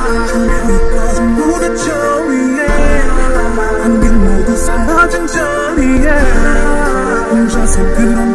분명히 꺼진 무대처 위에 한길 모두 사라진 자리에 혼자서 그런